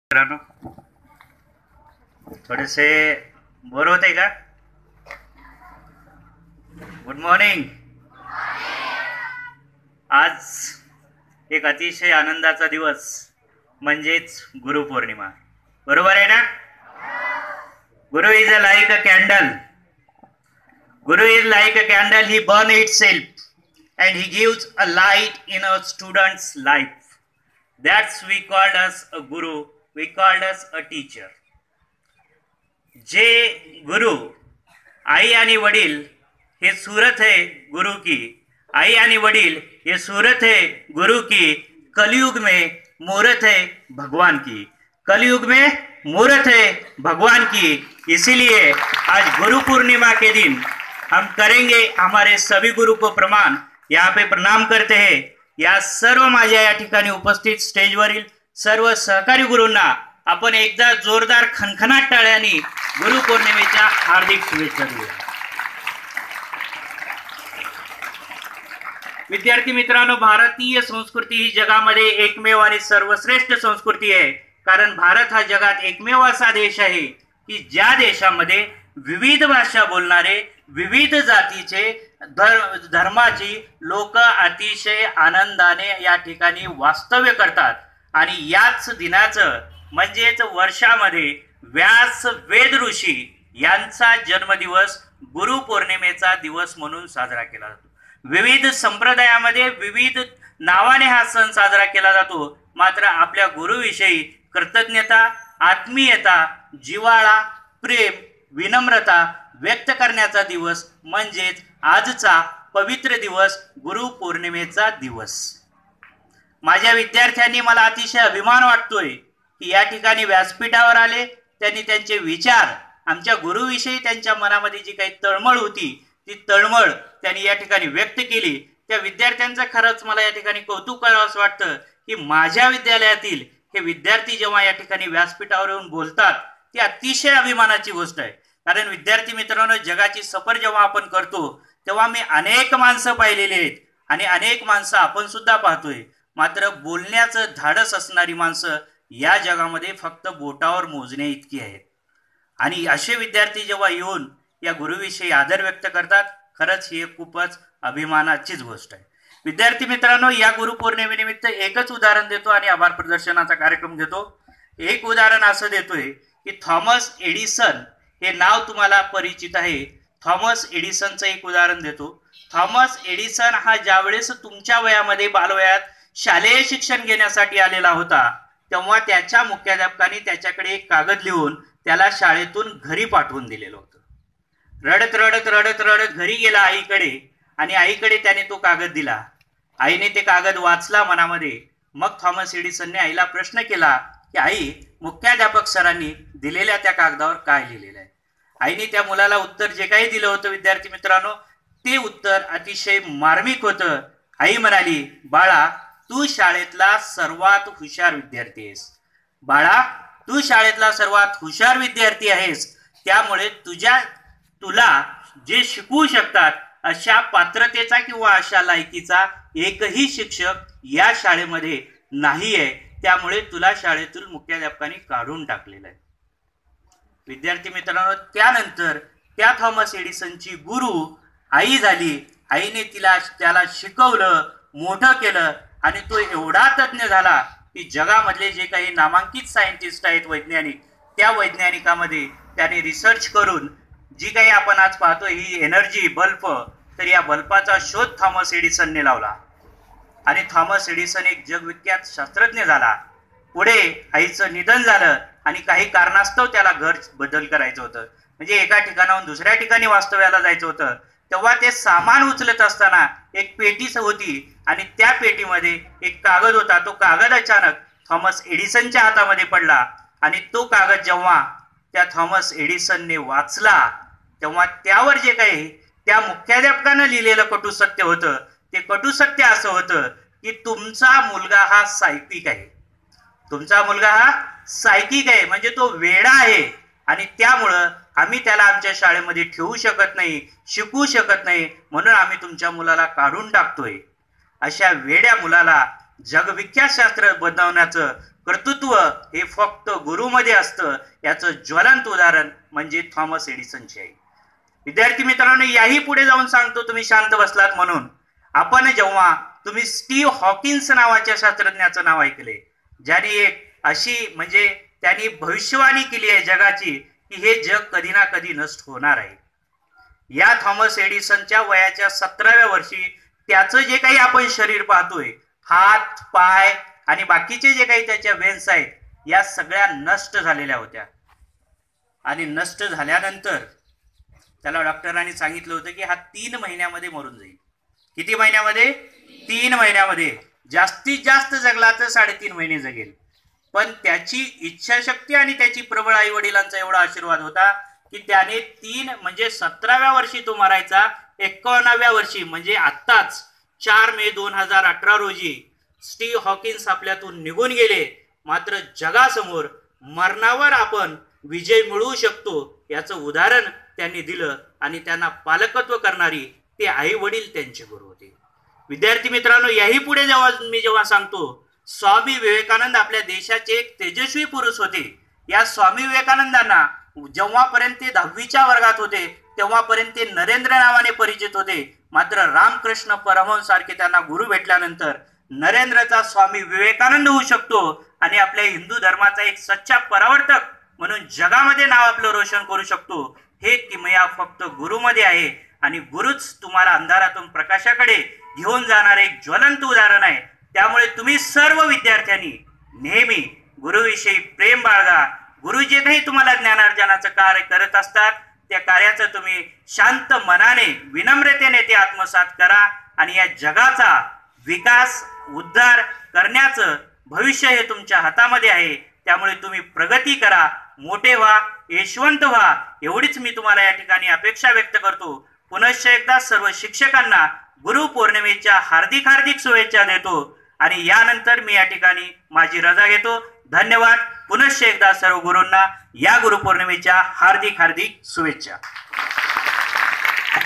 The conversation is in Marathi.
मित्रांनो, थोडेसे बोर होते का? Good morning. आज एक अतिशय आनंदाचा दिवस म्हणजेच गुरुपौर्णिमा. बरोबर आहे ना? Guru is a like a candle. Guru is like a candle. He burns itself and he gives a light in a student's life. That's we called as a guru. We called as a teacher. जे गुरु आई आणि वडील हे सूरत है गुरु की. आई आणि वडील ये सूरत है गुरु की. कलयुग में मूरत है भगवान की. कलयुग में मूरत है भगवान की. इसीलिए आज गुरु पूर्णिमा के दिन हम करेंगे हमारे सभी गुरु को प्रणाम. यहाँ पे प्रणाम करते हैं या सर्व माझ्या या ठिकाणी उपस्थित स्टेजवरील सर्व सहकारी गुरूंना आपण एकदा जोरदार खणखणाट टाळ्यांनी गुरु पौर्णिमेच्या हार्दिक शुभेच्छा देऊया. विद्यार्थी मित्रांनो, भारतीय संस्कृती ही जगामध्ये एकमेव आणि सर्वश्रेष्ठ संस्कृती आहे. कारण भारत हा जगात एकमेव असा देश आहे की ज्या देशामध्ये विविध भाषा बोलणारे, विविध जातीचे, धर्माची लोक अतिशय आनंदाने या ठिकाणी वास्तव्य करतात. आणि याच दिनाचं म्हणजेच वर्षामध्ये व्यास वेद ऋषी यांचा जन्मदिवस गुरु पौर्णिमेचा दिवस म्हणून साजरा केला जातो. विविध संप्रदायामध्ये विविध नावाने हा सण साजरा केला जातो. मात्र आपल्या गुरुविषयी कृतज्ञता, आत्मीयता, जिव्हाळा, प्रेम, विनम्रता व्यक्त करण्याचा दिवस म्हणजेच आजचा पवित्र दिवस गुरु पौर्णिमेचा दिवस. माझ्या विद्यार्थ्यांनी मला अतिशय अभिमान वाटतोय की या ठिकाणी व्यासपीठावर आले. त्यांनी त्यांचे विचार आमच्या गुरुविषयी त्यांच्या मनामध्ये जी काही तळमळ होती ती तळमळ त्यांनी या ठिकाणी व्यक्त केली. त्या विद्यार्थ्यांचं खरंच मला या ठिकाणी कौतुक करावंसं वाटतं की माझ्या विद्यालयातील हे विद्यार्थी जेव्हा या ठिकाणी व्यासपीठावर येऊन बोलतात ती अतिशय अभिमानाची गोष्ट आहे. कारण विद्यार्थी मित्रांनो, जगाची सफर जेव्हा आपण करतो तेव्हा मी अनेक माणसं पाहिलेली आहेत आणि अनेक माणसं आपण सुद्धा पाहतोय. मात्र बोलण्याचं धाडस असणारी माणसं या जगामध्ये फक्त बोटावर मोजणे इतकी आहेत. आणि असे विद्यार्थी जेव्हा येऊन या गुरुविषयी आदर व्यक्त करतात, खरंच ही खूपच अभिमानाचीच गोष्ट आहे. विद्यार्थी मित्रांनो, या गुरुपौर्णिमेनिमित्त एकच उदाहरण देतो आणि आभार प्रदर्शनाचा कार्यक्रम घेतो. एक उदाहरण असं देतोय की थॉमस एडिसन हे नाव तुम्हाला परिचित आहे. थॉमस एडिसनचं एक उदाहरण देतो. थॉमस एडिसन हा ज्यावेळेस तुमच्या वयामध्ये बालवयात शालेय शिक्षण घेण्यासाठी आलेला होता तेव्हा त्याच्या मुख्याध्यापकाने त्याच्याकडे एक कागद लिहून त्याला शाळेतून घरी पाठवून दिलेलं होतं. रडत रडत रडत रडत घरी गेला आईकडे आणि आईकडे त्याने तो कागद दिला. आईने ते कागद वाचला मनामध्ये. मग थॉमस एडिसनने आईला प्रश्न केला की आई, मुख्याध्यापक सरांनी दिलेल्या त्या कागदावर काय लिहिलेलं आहे? आईने त्या मुलाला उत्तर जे काही दिलं होतं विद्यार्थी मित्रांनो, ते उत्तर अतिशय मार्मिक होतं. आई म्हणाली, बाळा, तू शाळेतला सर्वात हुशार विद्यार्थी आहेस. बाळा, तू शाळेतला सर्वात हुशार विद्यार्थी आहेस. त्यामुळे तुला जे शिकवू शकतात अशा पात्रतेचा किंवा अशा लायकीचा एकही शिक्षक या शाळेमध्ये नाही आहे. त्यामुळे तुला शाळेतून मुख्याध्यापकाने काढून टाकलेलं आहे. विद्यार्थी मित्रांनो, त्यानंतर त्या थॉमस एडिसनची गुरु आई झाली. आईने त्याला शिकवलं, मोठं केलं आणि तो एवढा तज्ज्ञ झाला की जगामधले जे काही नामांकित सायंटिस्ट आहेत वैज्ञानिक, त्या वैज्ञानिकामध्ये त्याने रिसर्च करून जी काही आपण आज पाहतो ही एनर्जी बल्ब, तर या बल्बाचा शोध थॉमस एडिसनने लावला आणि थॉमस एडिसन एक जगविख्यात शास्त्रज्ञ झाला. पुढे आईचं निधन झालं आणि काही कारणास्तव त्याला घर बदल करायचं होतं. म्हणजे एका ठिकाणाहून दुसऱ्या ठिकाणी वास्तव्याला जायचं होतं. तेव्हा ते सामान उचलत असताना एक पेटी होती आणि त्या पेटीमध्ये एक कागद होता. तो कागद अचानक थॉमस एडिसनच्या हातामध्ये पडला आणि तो कागद जेव्हा त्या थॉमस एडिसनने वाचला तेव्हा त्यावर जे काही त्या मुख्याध्यापकानं लिहिलेलं कटू सत्य होतं ते कटू सत्य असं होतं की तुमचा मुलगा हा सायकिक आहे. तुमचा मुलगा हा सायकिक आहे म्हणजे तो वेडा आहे आणि त्यामुळं आम्ही त्याला आमच्या शाळेमध्ये ठेवू शकत नाही, शिकवू शकत नाही, म्हणून आम्ही तुमच्या मुलाला काढून टाकतोय. अशा वेड्या मुलाला जगविख्यात शास्त्र बनवण्याचं कर्तृत्व हे फक्त गुरुमध्ये असतं. याचं ज्वलंत उदाहरण म्हणजे थॉमस एडिसनचे आहे. विद्यार्थी मित्रांनो, याही पुढे जाऊन सांगतो, तुम्ही शांत बसलात म्हणून. आपण जेव्हा तुम्ही स्टीव्ह हॉकिन्स नावाच्या शास्त्रज्ञाचं नाव ऐकले, ज्याने एक अशी म्हणजे त्यांनी भविष्यवाणी केली आहे जगाची की हे जग कधी ना कधी नष्ट होणार आहे. या थॉमस एडिसनच्या वयाच्या 17व्या वर्षी त्याचं जे काही आपण शरीर पाहतोय, हात पाय आणि बाकीचे जे काही त्याच्या वेन्स आहेत, या सगळ्या नष्ट झालेल्या होत्या. आणि नष्ट झाल्यानंतर त्याला डॉक्टरांनी सांगितलं होतं की हा 3 महिन्यामध्ये मरून जाईल. किती महिन्यामध्ये? 3 महिन्यामध्ये. जास्तीत जास्त जगला तर 3.5 महिने जगेल. पण त्याची इच्छाशक्ती आणि त्याची प्रबळ आई वडिलांचा एवढा आशीर्वाद होता की त्याने 3 म्हणजे 17व्या वर्षी तो मरायचा. 51व्या वर्षी म्हणजे आत्ताच 4 मे 2018 रोजी स्टीव्ह हॉकिन्स आपल्यातून निघून गेले. मात्र जगासमोर मरणावर आपण विजय मिळवू शकतो याचं उदाहरण त्यांनी दिलं. आणि त्यांना पालकत्व करणारी ते आई वडील त्यांचे गुरु होते. विद्यार्थी मित्रांनो, याही पुढे जेव्हा सांगतो, स्वामी विवेकानंद आपल्या देशाचे एक तेजस्वी पुरुष होते. या स्वामी विवेकानंदांना जेव्हापर्यंत ते 10वीच्या वर्गात होते तेव्हापर्यंत ते नरेंद्र नावाने परिचित होते. मात्र रामकृष्ण परमहंस सारखे त्यांना गुरु भेटल्यानंतर नरेंद्रचा स्वामी विवेकानंद होऊ शकतो आणि आपल्या हिंदू धर्माचा एक सच्चा परावर्तक म्हणून जगामध्ये नाव आपलं रोशन करू शकतो. हे किमया फक्त गुरुमध्ये आहे. आणि गुरुच तुम्हाला अंधारातून प्रकाशाकडे घेऊन जाणारे एक ज्वलंत उदाहरण आहे. त्यामुळे तुम्ही सर्व विद्यार्थ्यांनी नेहमी गुरुविषयी प्रेम बाळगा. गुरु जे काही तुम्हाला ज्ञानार्जनाचं कार्य करत असतात त्या कार्याचं तुम्ही शांत मनाने विनम्रतेने ते आत्मसात करा. आणि या जगाचा विकास उद्धार करण्याचं भविष्य हे तुमच्या हातामध्ये आहे. त्यामुळे तुम्ही प्रगती करा, मोठे व्हा, यशवंत व्हा, एवढीच मी तुम्हाला या ठिकाणी अपेक्षा व्यक्त करतो. पुनश्च एकदा सर्व शिक्षकांना गुरुपौर्णिमेच्या हार्दिक हार्दिक शुभेच्छा देतो. आणि यानंतर मी या ठिकाणी माझी रजा घेतो. धन्यवाद. पुनश्च एकदा सर्व गुरूंना या गुरुपौर्णिमेच्या हार्दिक हार्दिक शुभेच्छा.